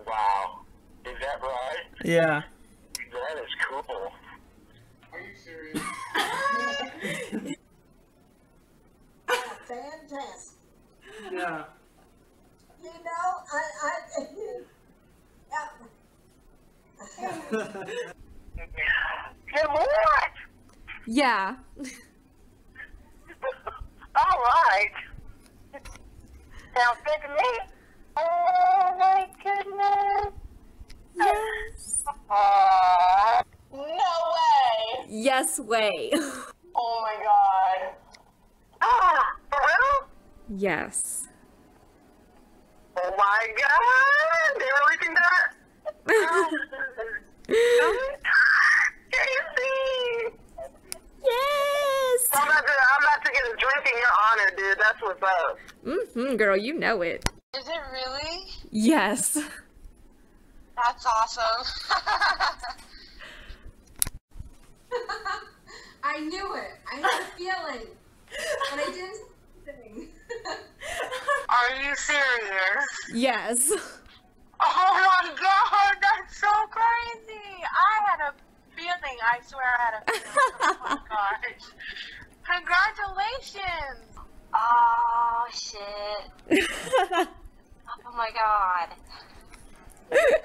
Wow. Is that right? Yeah. That is cool. Are you serious? Fantastic. Yeah. You know, Good what? Yeah. All right. Sounds good to me. Oh my goodness. Yes. No way. Yes way. Oh my god. Ah, for real? Yes. Oh my god. They were leaking that? Crazy. Yes. I'm about to get a drink in your honor, dude. That's what's up. Girl, you know it. Is it really? Yes. That's awesome. I knew it. I had a feeling. But I didn't say anything. Are you serious? Yes. Oh my god, that's so crazy. I had a feeling. I swear I had a feeling. Oh my gosh. Congratulations. Oh shit. Oh my god.